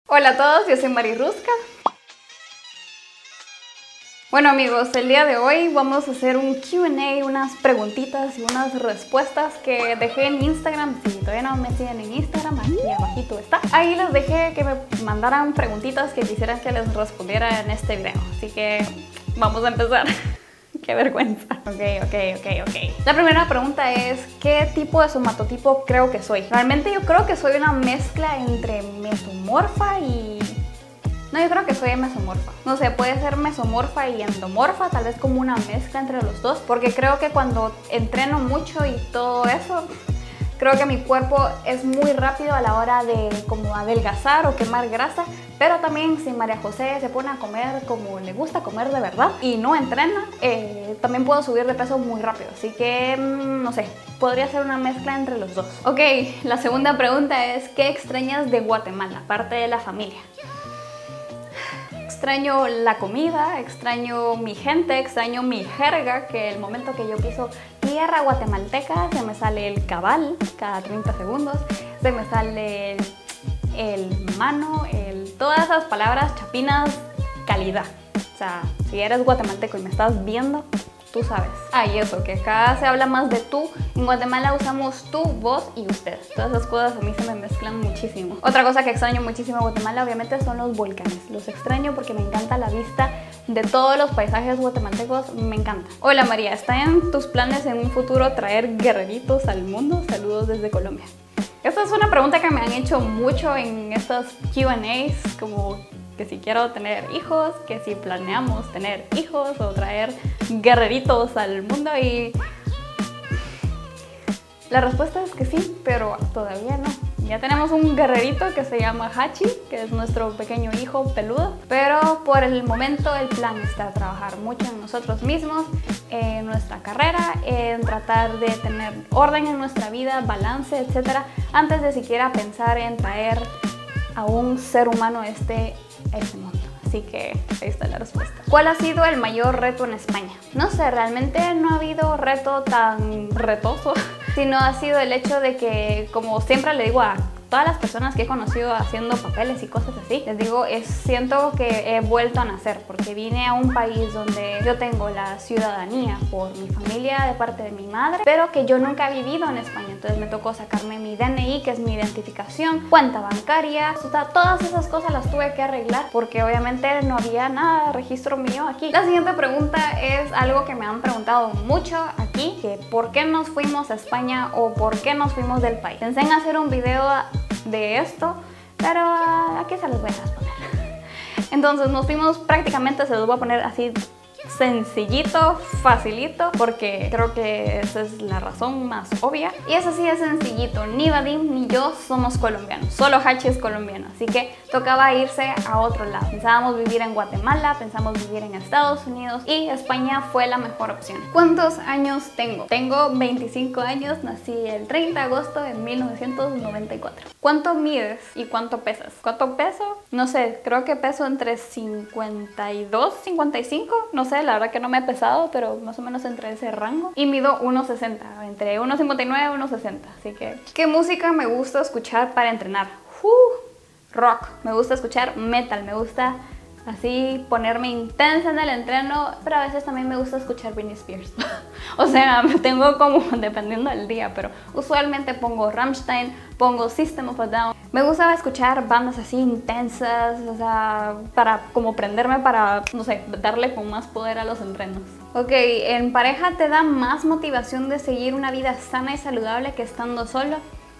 Hola a todos, yo soy Mari Rusca. Bueno amigos, el día de hoy vamos a hacer un Q&A, unas preguntitas y unas respuestas que dejé en Instagram. Si todavía no me siguen en Instagram, aquí abajito está. Ahí les dejé que me mandaran preguntitas que quisieran que les respondiera en este video. Así que vamos a empezar. Qué vergüenza. Ok. La primera pregunta es, ¿qué tipo de somatotipo creo que soy? Realmente yo creo que soy una mezcla entre mesomorfa y... No, yo creo que soy mesomorfa. No sé, puede ser mesomorfa y endomorfa, tal vez como una mezcla entre los dos. Porque creo que cuando entreno mucho y todo eso, creo que mi cuerpo es muy rápido a la hora de como adelgazar o quemar grasa. Pero también si María José se pone a comer como le gusta comer de verdad y no entrena, también puedo subir de peso muy rápido. Así que, no sé, podría ser una mezcla entre los dos. Ok, la segunda pregunta es, ¿qué extrañas de Guatemala, aparte de la familia? Extraño la comida, extraño mi gente, extraño mi jerga, que el momento que yo piso tierra guatemalteca se me sale el cabal cada 30 segundos, se me sale el mano, todas esas palabras chapinas, calidad. O sea, si eres guatemalteco y me estás viendo, tú sabes. Ah, y eso, que acá se habla más de tú. En Guatemala usamos tú, vos y usted. Todas esas cosas a mí se me mezclan muchísimo. Otra cosa que extraño muchísimo en Guatemala, obviamente, son los volcanes. Los extraño porque me encanta la vista de todos los paisajes guatemaltecos. Me encanta. Hola María, ¿está en tus planes en un futuro traer guerreritos al mundo? Saludos desde Colombia. Esta es una pregunta que me han hecho mucho en estos Q&As, como que si quiero tener hijos, que si planeamos tener hijos o traer guerreritos al mundo, y la respuesta es que sí, pero todavía no. Ya tenemos un guerrerito que se llama Hachi, que es nuestro pequeño hijo peludo, pero por el momento el plan está trabajar mucho en nosotros mismos, en nuestra carrera, en tratar de tener orden en nuestra vida, balance, etc. antes de siquiera pensar en traer a un ser humano a este mundo. Así que ahí está la respuesta. ¿Cuál ha sido el mayor reto en España? No sé, realmente no ha habido reto tan retoso, sino ha sido el hecho de que, como siempre le digo a todas las personas que he conocido haciendo papeles y cosas así, les digo, siento que he vuelto a nacer, porque vine a un país donde yo tengo la ciudadanía por mi familia de parte de mi madre, pero que yo nunca he vivido en España. Entonces me tocó sacarme mi DNI, que es mi identificación, cuenta bancaria, o sea, todas esas cosas las tuve que arreglar porque obviamente no había nada de registro mío aquí. La siguiente pregunta es algo que me han preguntado mucho aquí, que ¿por qué nos fuimos a España o por qué nos fuimos del país? Pensé en hacer un video de esto, pero aquí se los voy a responder. Entonces nos fuimos prácticamente, se los voy a poner así sencillito, facilito, porque creo que esa es la razón más obvia. Y es así de sencillito, ni Vadim ni yo somos colombianos, solo Hachi es colombiano, así que tocaba irse a otro lado. Pensábamos vivir en Guatemala, pensamos vivir en Estados Unidos y España fue la mejor opción. ¿Cuántos años tengo? Tengo 25 años, nací el 30 de agosto de 1994. ¿Cuánto mides y cuánto pesas? ¿Cuánto peso? No sé, creo que peso entre 52, 55, no sé, la verdad que no me he pesado, pero más o menos entre ese rango. Y mido 1,60, entre 1,59 y 1,60, así que... ¿Qué música me gusta escuchar para entrenar? Rock, me gusta escuchar metal, me gusta así ponerme intensa en el entreno, pero a veces también me gusta escuchar Britney Spears. O sea, tengo como dependiendo del día, pero usualmente pongo Rammstein, pongo System of a Down. Me gusta escuchar bandas así intensas, o sea, para como prenderme, para, no sé, darle con más poder a los entrenos. Ok, ¿en pareja te da más motivación de seguir una vida sana y saludable que estando solo?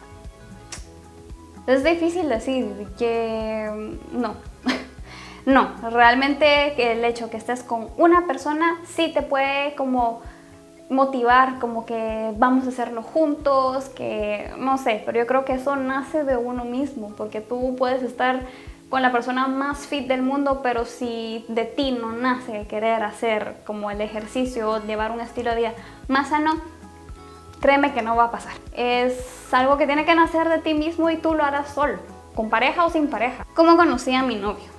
Es difícil decir que no. No, realmente que el hecho que estés con una persona sí te puede como motivar, como que vamos a hacerlo juntos, que no sé, pero yo creo que eso nace de uno mismo, porque tú puedes estar con la persona más fit del mundo, pero si de ti no nace querer hacer como el ejercicio, llevar un estilo de vida más sano, créeme que no va a pasar. Es algo que tiene que nacer de ti mismo y tú lo harás solo, con pareja o sin pareja. ¿Cómo conocí a mi novio?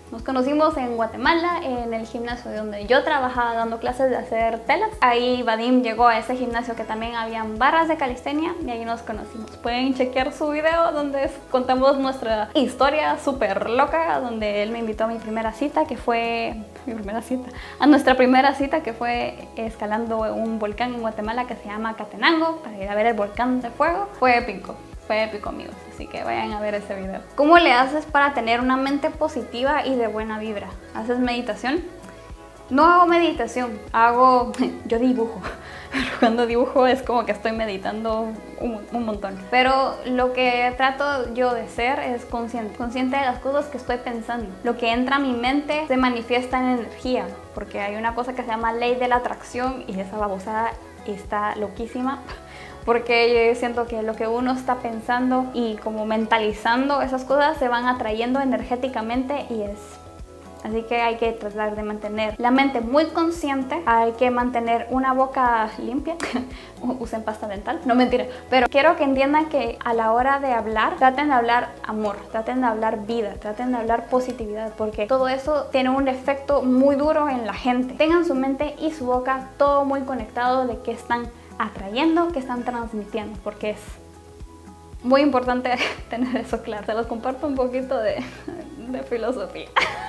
Nos conocimos en Guatemala, en el gimnasio donde yo trabajaba dando clases de hacer telas. Ahí Vadim llegó a ese gimnasio que también habían barras de calistenia y ahí nos conocimos. Pueden chequear su video donde contamos nuestra historia súper loca, donde él me invitó a mi primera cita, que fue... a nuestra primera cita, que fue escalando un volcán en Guatemala que se llama Catenango, para ir a ver el volcán de fuego. Fue épico, amigos, así que vayan a ver ese video. ¿Cómo le haces para tener una mente positiva y de buena vibra? ¿Haces meditación? No hago meditación, yo dibujo. Pero cuando dibujo es como que estoy meditando un montón. Pero lo que trato yo de ser es consciente de las cosas que estoy pensando. Lo que entra a mi mente se manifiesta en energía, porque hay una cosa que se llama ley de la atracción y esa babosada está loquísima. Porque yo siento que lo que uno está pensando y como mentalizando esas cosas se van atrayendo energéticamente y así que hay que tratar de mantener la mente muy consciente, hay que mantener una boca limpia, usen pasta dental, no mentira, pero quiero que entiendan que a la hora de hablar, traten de hablar amor, traten de hablar vida, traten de hablar positividad, porque todo eso tiene un efecto muy duro en la gente. Tengan su mente y su boca todo muy conectado de qué están atrayendo, qué están transmitiendo, porque es muy importante tener eso claro. Se los comparto un poquito de filosofía.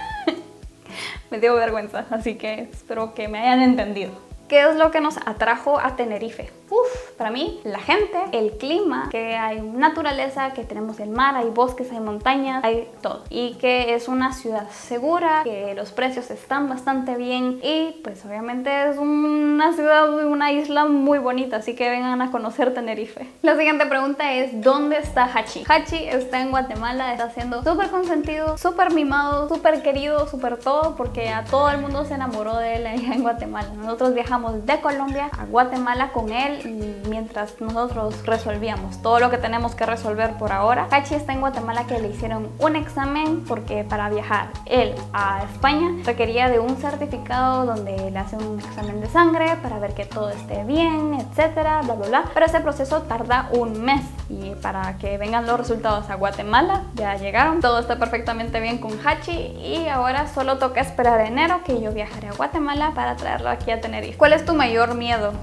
Me dio vergüenza, así que espero que me hayan entendido. ¿Qué es lo que nos atrajo a Tenerife? Para mí, la gente, el clima, que hay naturaleza, que tenemos el mar, hay bosques, hay montañas, hay todo. Y que es una ciudad segura, que los precios están bastante bien y pues obviamente es una ciudad, una isla muy bonita, así que vengan a conocer Tenerife. La siguiente pregunta es, ¿dónde está Hachi? Hachi está en Guatemala, está siendo súper consentido, súper mimado, súper querido, súper todo, porque a todo el mundo se enamoró de él allá en Guatemala. Nosotros viajamos de Colombia a Guatemala con él y mientras nosotros resolvíamos todo lo que tenemos que resolver por ahora. Hachi está en Guatemala que le hicieron un examen porque para viajar él a España requería de un certificado donde le hacen un examen de sangre para ver que todo esté bien, etcétera, bla bla bla. Pero ese proceso tarda un mes y para que vengan los resultados a Guatemala ya llegaron. Todo está perfectamente bien con Hachi y ahora solo toca esperar enero que yo viajaré a Guatemala para traerlo aquí a Tenerife. ¿Cuál es tu mayor miedo?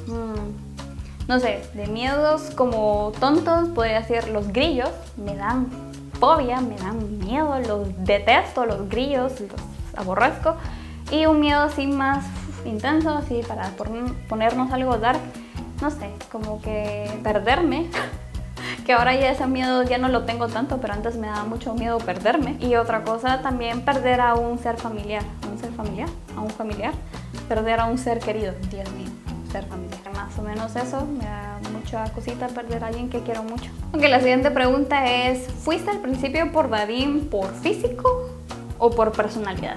No sé, de miedos como tontos, podría decir los grillos. Me dan fobia, me dan miedo, los detesto, los grillos, los aborrezco. Y un miedo así más intenso, así para ponernos algo dark, no sé, como que perderme. Que ahora ya ese miedo ya no lo tengo tanto, pero antes me daba mucho miedo perderme. Y otra cosa también, perder a un ser familiar. ¿A un familiar? Perder a un ser querido, Dios mío. Ser familiar. Más o menos eso, me da mucha cosita perder a alguien que quiero mucho. Ok, la siguiente pregunta es, ¿fuiste al principio por Vadim por físico o por personalidad?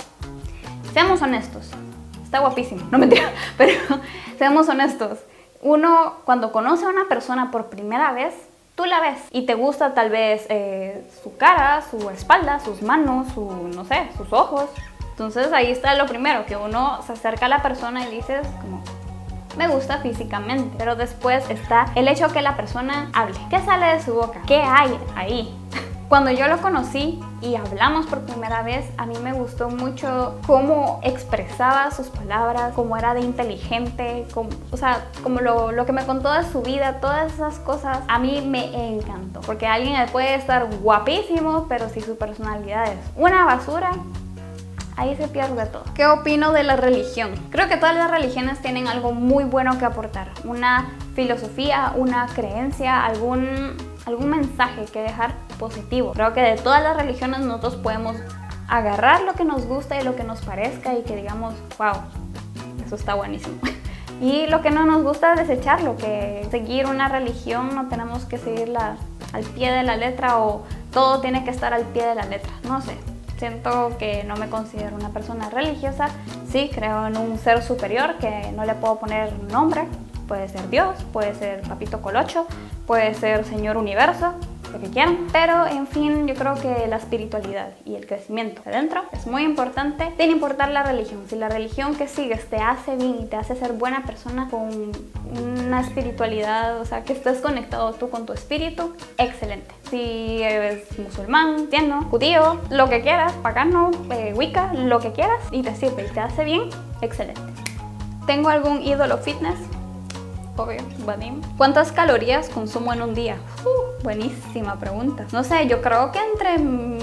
Seamos honestos, está guapísimo, no mentira, pero seamos honestos. Uno cuando conoce a una persona por primera vez, tú la ves y te gusta tal vez su cara, su espalda, sus manos, no sé, sus ojos. Entonces ahí está lo primero, que uno se acerca a la persona y dices como, me gusta físicamente, pero después está el hecho que la persona hable. ¿Qué sale de su boca? ¿Qué hay ahí? Cuando yo lo conocí y hablamos por primera vez, a mí me gustó mucho cómo expresaba sus palabras, cómo era de inteligente, como lo que me contó de su vida, todas esas cosas, a mí me encantó. Porque alguien puede estar guapísimo, pero si su personalidad es una basura, ahí se pierde todo. ¿Qué opino de la religión? Creo que todas las religiones tienen algo muy bueno que aportar. Una filosofía, una creencia, algún mensaje que dejar positivo. Creo que de todas las religiones nosotros podemos agarrar lo que nos gusta y lo que nos parezca y que digamos, wow, eso está buenísimo. Y lo que no nos gusta es desecharlo, que seguir una religión no tenemos que seguirla al pie de la letra o todo tiene que estar al pie de la letra, no sé. Siento que no me considero una persona religiosa, sí creo en un ser superior que no le puedo poner nombre, puede ser Dios, puede ser Papito Colocho, puede ser Señor Universo, lo que quieran. Pero en fin, yo creo que la espiritualidad y el crecimiento de dentro es muy importante, sin importar la religión. Si la religión que sigues te hace bien y te hace ser buena persona con una espiritualidad, o sea, que estés conectado tú con tu espíritu, excelente. Si eres musulmán, cristiano, judío, lo que quieras, pagano, wicca, lo que quieras, y te sirve y te hace bien, excelente. ¿Tengo algún ídolo fitness? Obvio, Vadim. ¿Cuántas calorías consumo en un día? Buenísima pregunta. No sé, yo creo que entre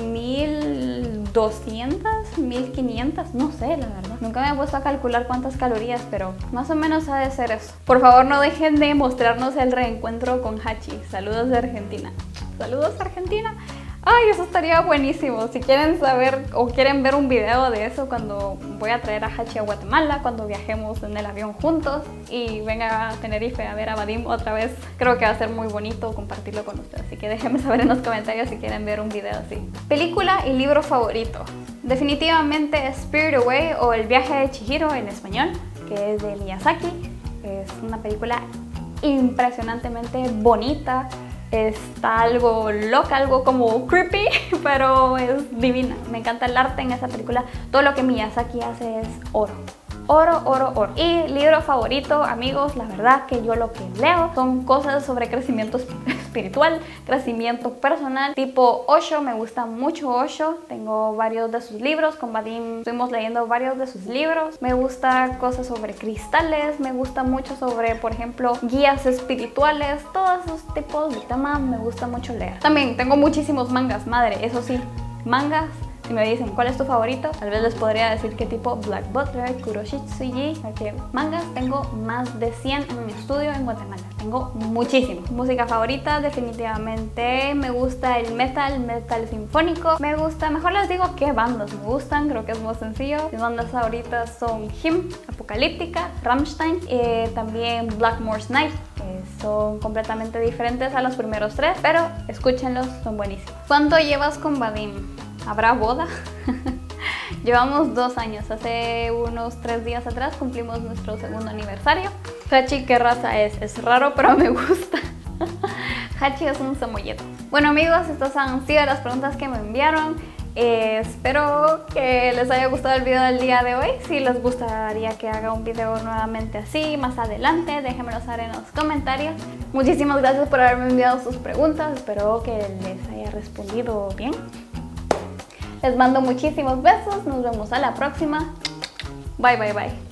1200, 1500, no sé, la verdad. Nunca me he puesto a calcular cuántas calorías, pero más o menos ha de ser eso. Por favor, no dejen de mostrarnos el reencuentro con Hachi. Saludos de Argentina. Saludos, Argentina. Ay, eso estaría buenísimo. Si quieren saber o quieren ver un video de eso cuando voy a traer a Hachi a Guatemala, cuando viajemos en el avión juntos y venga a Tenerife a ver a Vadim otra vez, creo que va a ser muy bonito compartirlo con ustedes. Así que déjenme saber en los comentarios si quieren ver un video así. Película y libro favorito. Definitivamente Spirited Away o El viaje de Chihiro en español, que es de Miyazaki. Es una película impresionantemente bonita. Está algo loca, algo como creepy, pero es divina. Me encanta el arte en esa película. Todo lo que Miyazaki hace es oro. Oro, oro, oro. Y libro favorito, amigos, la verdad que yo lo que leo son cosas sobre crecimiento espiritual, crecimiento personal, tipo Osho. Me gusta mucho Osho, tengo varios de sus libros, con Vadim estuvimos leyendo varios de sus libros. Me gusta cosas sobre cristales, me gusta mucho sobre, por ejemplo, guías espirituales, todos esos tipos de temas me gusta mucho leer. También tengo muchísimos mangas, madre, eso sí, mangas. Si me dicen cuál es tu favorito, tal vez les podría decir qué tipo: Black Butler, Kuroshitsuji, porque mangas tengo más de 100 en mi estudio en Guatemala. Tengo muchísimos. Música favorita, definitivamente me gusta el metal sinfónico. Me gusta, mejor les digo qué bandas me gustan, creo que es más sencillo. Mis bandas favoritas son Him, Apocalíptica, Rammstein, también Blackmore's Night. Son completamente diferentes a los primeros tres, pero escúchenlos, son buenísimos. ¿Cuánto llevas con Vadim? ¿Habrá boda? Llevamos 2 años. Hace unos 3 días atrás cumplimos nuestro 2º aniversario. Hachi, ¿qué raza es? Es raro, pero me gusta. Hachi es un samoyedo. Bueno, amigos, estas han sido las preguntas que me enviaron. Espero que les haya gustado el video del día de hoy. Si les gustaría que haga un video nuevamente así más adelante, déjenmelo saber en los comentarios. Muchísimas gracias por haberme enviado sus preguntas. Espero que les haya respondido bien. Les mando muchísimos besos, nos vemos a la próxima. Bye, bye, bye.